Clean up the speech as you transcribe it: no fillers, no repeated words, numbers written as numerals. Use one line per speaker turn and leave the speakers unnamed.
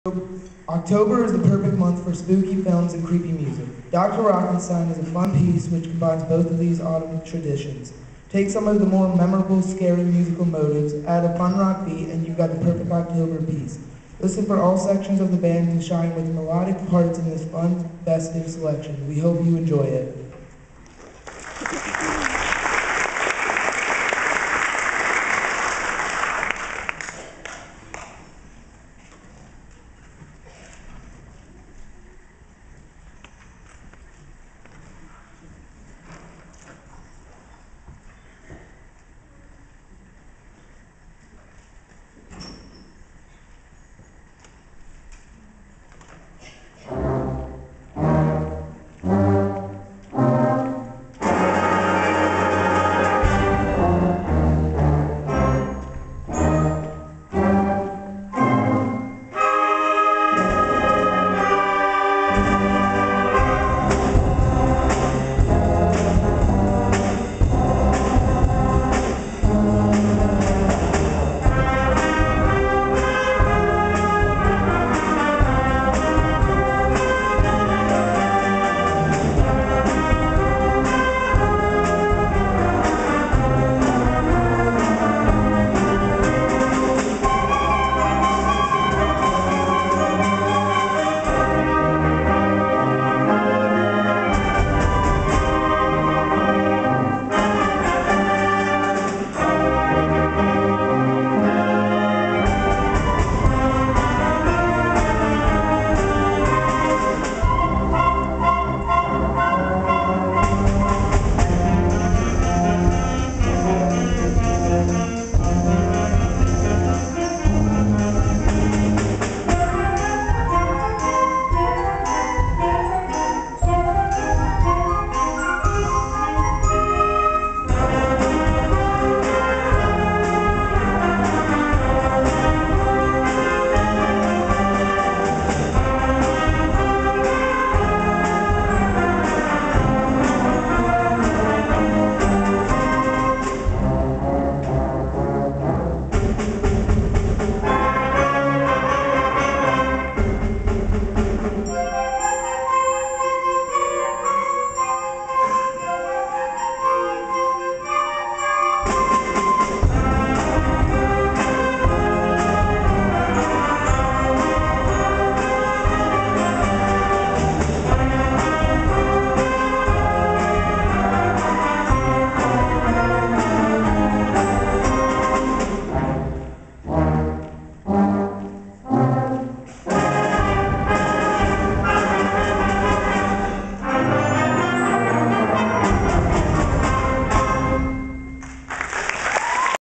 October is the perfect month for spooky films and creepy music. Dr. Rockenstein is a fun piece which combines both of these autumn traditions. Take some of the more memorable, scary musical motives, add a fun rock beat, and you've got the perfect October piece. Listen for all sections of the band to shine with melodic parts in this fun, festive selection. We hope you enjoy it.